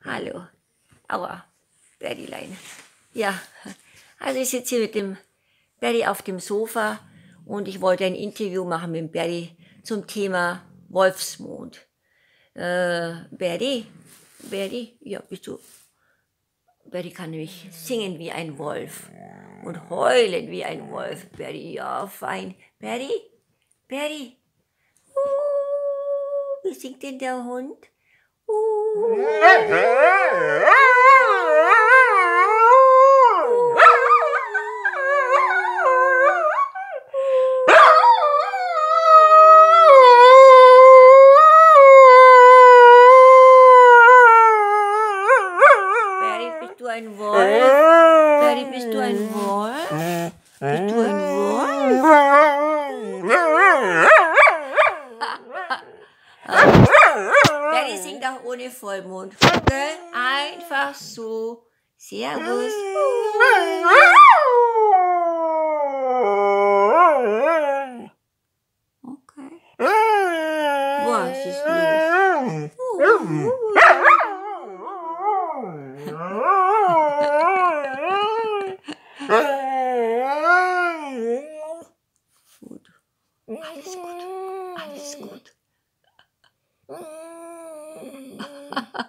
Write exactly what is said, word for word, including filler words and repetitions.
Hallo. Aua, Berrylein. Ja, also ich sitze hier mit dem Berry auf dem Sofa und ich wollte ein Interview machen mit dem Berry zum Thema Wolfsmond. Äh, Berry, Berry, ja, bist du? Berry kann nämlich singen wie ein Wolf und heulen wie ein Wolf. Berry, ja, fein. Berry, Berry. Uh, wie singt denn der Hund? Uh. Berry, bist du ein Wolf? Berry, bist du ein Wolf? Bist du ein Wolf? Berry singt auch ohne Vollmond. Okay? Einfach so. Servus. Okay. Was ist los? Gut. Alles gut. Alles gut.